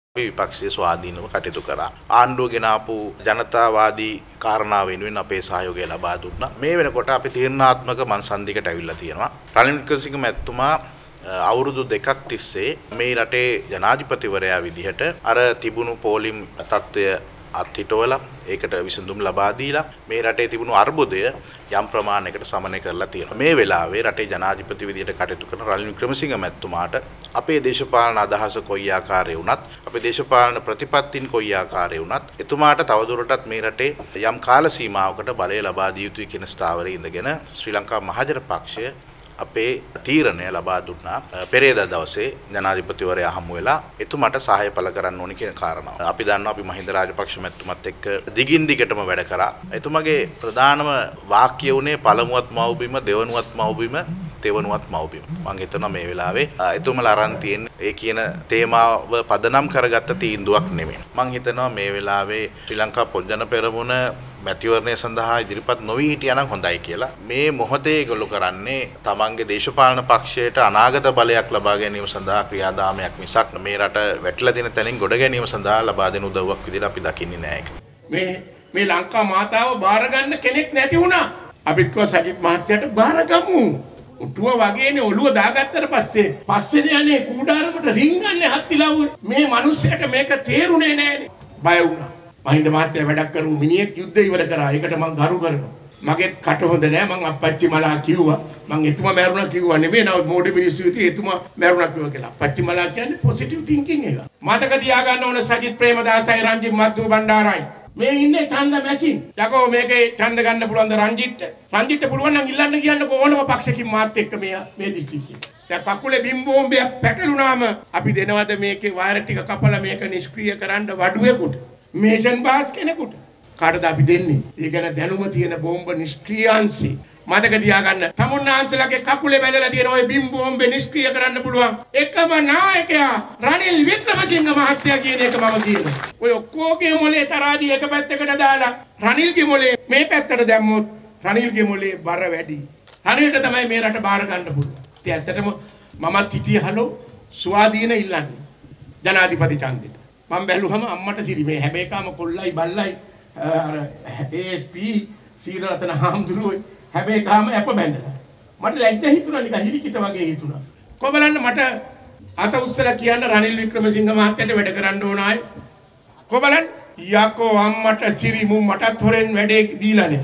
විපක්ෂයේ ස්වාධීනව කටයුතු කරා. ආණ්ඩුව ගෙන ආපු ජනතාවාදී කාරණා වෙනුවෙන් අපේ සහයෝගය ලබා දුන්නා. මේ වෙනකොට අපි තීරණාත්මක මන්සන්දිකට ඇවිල්ලා තියෙනවා. රනිල් වික්‍රමසිංහ මැතිතුමා අවුරුදු දෙකක් තිස්සේ මේ රටේ ජනාධිපතිවරයා විදිහට අර තිබුණු පෝලිම් තත්ත්වය අත්හිටවලා ඒකට විසඳුම් ලබා දීලා මේ රටේ තිබුණු අර්බුදය යම් ප්‍රමාණයකට සමනය කරලා තියෙනවා. මේ වෙලාවේ රටේ ජනාධිපති විදිහට කටයුතු කරන රනිල් වික්‍රමසිංහ මැතිතුමාට අපේ දේශපාලන අදහස කොයි ආකාරයේ වුණත් අපේ දේශපාලන ප්‍රතිපත්තීන් කොයි ආකාරයේ වුණත් එතුමාට තවදුරටත් මේ රටේ යම් කාල සීමාවකට බලය ලබා දිය යුතුයි කියන ස්ථාවරයේ ඉඳගෙන ශ්‍රී ලංකා මහජන පක්ෂය අපේ තීරණය ලබා දුන්නා පෙරේදා දවසේ ජනාධිපතිවරයා හමු වෙලා එතුමාට සහාය පළ කරන්න ඕනි කියන කාරණාව. අපි දන්නවා අපි මහින්ද රාජපක්ෂ මැතිතුමත් එක්ක දිගින් දිගටම වැඩ කරා. එතුමාගේ ප්‍රධානම වාක්‍ය උනේ පළමුවත් මව්බිම, දෙවනුවත් මව්බිම, තෙවනුවත් මව්බිම. මම හිතනවා මේ වෙලාවේ එතුමලා අරන් තියෙන්නේ ඒ කියන තේමාව පදනම් කරගත්ත තීන්දුවක් නෙමෙයි. මම හිතනවා මේ වෙලාවේ ශ්‍රී ලංකා පොජ්ජන පෙරමුණ මැතිවරණය සඳහා ඉදිරිපත් නොවී හිටියානම් හොඳයි කියලා. මේ මොහොතේ ඒගොල්ලෝ කරන්නේ තමන්ගේ දේශපාලන පක්ෂයට අනාගත බලයක් ලබා ගැනීම සඳහා ක්‍රියාදාමයක් මිසක් මේ රට වැටලා දෙන තැනින් ගොඩ ගැනීම සඳහා ලබා දෙන උදව්වක් විදිහට අපි දකින්නේ නැහැ ඒක. මේ ලංකා මාතාව බාර ගන්න කෙනෙක් නැති වුණා. අපිත් කිව්වා සජිත් මහත්තයාට බාරගමු. උටුව වගේනේ ඔළුව දාගත්තට පස්සේ යන්නේ කූඩාරමට රින්ගන්නේ හත්තිලව්වේ. මේ මිනිස්සයාට මේක තේරුනේ නැහැනේ. බය වුණා. මහින්ද මහත්තයා වැඩක් කරු මිනිහෙක් යුද්ධය ඉවර කරා. ඒකට මම ගරු කරනවා. මගෙත් කට හොඳ නෑ. මං අපච්චි මලා කිව්වා. මං එතුමා මැරුණා කිව්වා නෙමෙයි. නමුත් මොඩේ මිනිස්සු හිටියේ එතුමා මැරුණා කිව්වා කියලා. අපච්චි මලා කියන්නේ පොසිටිව් තින්කින් එක. මතක තියාගන්න ඕන සජිත් ප්‍රේමදාසයි රංජිත් මද්දු බණ්ඩාරයි. මේ ඉන්නේ ඡන්ද මැෂින්. යකෝ මේකේ ඡන්ද ගන්න පුළුවන්ද රංජිත්ට? රංජිත්ට පුළුවන් නම් ඉල්ලන්න කියන්නකෝ ඕනම පක්ෂකින් මාත් එක්ක මේ දිස්ත්‍රික්කේ. දැන් කකුලේ බිම් බෝම්බයක් පැටළුනාම අපි දෙනවද මේකේ වයර් ටික කපලා මේක නිෂ්ක්‍රීය කරන්න වඩුවෙකුට? මේෂන් බාස් කෙනෙකුට කාටද අපි දෙන්නේ? ඒ ගැන දැනුම තියෙන බෝම්බ නිෂ්ක්‍රියාංශي මතක තියාගන්න. තමුන්නාන්සලගේ කකුලේ බැඳලා තියෙන ওই බිම් බෝම්බ නිෂ්ක්‍රිය කරන්න පුළුවන් එකම නායකයා රනිල් වික්‍රමසිංහ මහත්තයා කියන එක මම කියනවා. ඔය ඔක්කොගේ මොලේ තරාදී එක පැත්තකට දාලා රනිල්ගේ මොලේ මේ පැත්තට දැම්මොත් රනිල්ගේ මොලේ බර වැඩි. රනිල්ට තමයි මේ රට බාර ගන්න පුළුවන්. ඉතින් ඇත්තටම මමත් හිටියේ හලෝ ස්වාධීන ඉල්ලන්නේ ජනාධිපති ඡන්දෙට. මම බැලුවම අම්මට සිරි මේ හැම එකම කොල්ලයි බල්ලයි අර ASP සීලරතන හාමුදුරුවෝ හැම එකම අප බැඳලා මට ලැජ්ජ හිතුණා නිකන් හිරිකිත වගේ හිතුණා. කොබලන්න මට අත උස්සලා කියන්න රනිල් වික්‍රමසිංහ මහත්තයාට වැඩ කරන්න ඕන ආයේ. කොබලන්න යකෝ අම්මට සිරි මු මටත් හොරෙන් වැඩේ දීලානේ.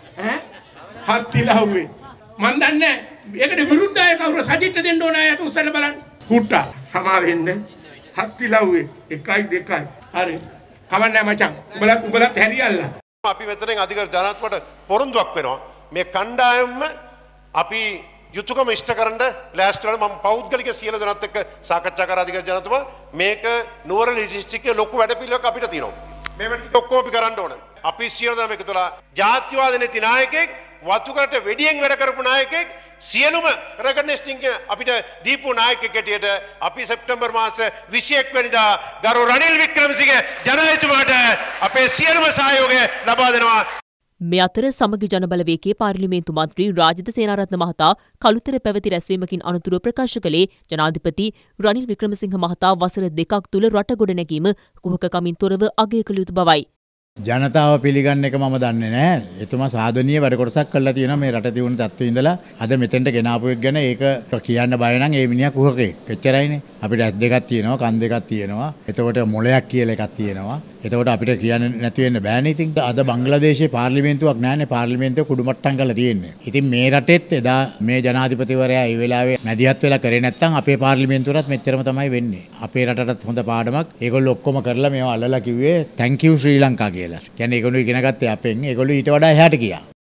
හත්තිලහුවේ මන් දන්නේ ඒකට විරුද්ධය කවුරු සජිත්ට දෙන්න ඕන ආයේ අත උස්සලා බලන්න. කුට්ටා සමා වෙන්නේ හත්තිලව්වේ 1 2 හරි කවන්නේ මචං උඹලත් හැරියල්ලා අපි මෙතනින් අධිකර ජනාධිපතිට පොරොන්දුවක් වෙනවා මේ කණ්ඩායමම අපි යුතුයකම ඉෂ්ට කරන්න ලෑස්ති වෙනවා මම පෞද්ගලික සියලු දෙනාත් එක්ක සාකච්ඡා කරා අධිකර ජනාධිපතිතුමා මේක නුවර ලොජිස්ටික්කේ ලොකු වැඩපිළිවෙලක් අපිට තියෙනවා මේ වැඩ ඔක්කොම අපි කරන්න ඕන අපි සියලු දෙනා මේකතලා ජාතිවාද නැති නායකයෙක් වතුකට වෙඩියෙන් වැඩ කරපු නායකයෙක් සියලුම රෙකග්නිෂන් අපිට දීපු නායකයෙක් හැටියට අපි සැප්තැම්බර් මාස 21 වෙනිදා ගරු රනිල් වික්‍රමසිංහ ජනාධිපතිතුමාට අපේ සියලුම සහයෝගය ලබා දෙනවා. මේ අතර සමගි ජනබලවේගයේ පාර්ලිමේන්තු මන්ත්‍රී රාජිත සේනාරත්න මහතා කළුතර පැවති රැස්වීමකින් අනතුරුව ප්‍රකාශ කළේ ජනාධිපති රනිල් වික්‍රමසිංහ මහතා වසර 2ක් තුළ රට ගොඩනැගීම කුහකකමින් තොරව අගය කළ යුතු බවයි. ජනතාව පිළිගන්න එක මම දන්නේ නැහැ. එතුමා සාධනීය වැඩ කොටසක් කළා තියෙනවා මේ රට තියුණු තත්ත්වෙ ඉඳලා අද මෙතෙන්ට ගෙනාපු එක ගැන ඒක කියන්න බය නම් ඒ මිනිහා කුහකෙක්. එච්චරයිනේ. අපිට ඇස් දෙකක් තියෙනවා, කන් දෙකක් තියෙනවා. එතකොට මොලයක් කියලා එකක් තියෙනවා. එතකොට අපිට කියන්න නැති වෙන්න බෑනේ. ඉතින් අද බංග්ලාදේශයේ පාර්ලිමේන්තුවක් නැහැනේ. පාර්ලිමේන්තුව කුඩුමට්ටම් කරලා තියෙන්නේ. ඉතින් මේ රටෙත් එදා මේ ජනාධිපතිවරයා ඒ වෙලාවේ මැදිහත් වෙලා කරේ නැත්නම් අපේ පාර්ලිමේන්තුවටත් මෙච්චරම තමයි වෙන්නේ. අපේ රටටත් හොඳ පාඩමක්. ඒගොල්ලෝ ඔක්කොම කරලා මේවා අල්ලලා කිව්වේ thank you ශ්‍රී ලංකා කියලා. කියන්නේ ඒගොල්ලෝ ඉගෙන ගත්තේ අපෙන්. ඒගොල්ලෝ ඊට වඩා එහාට ගියා.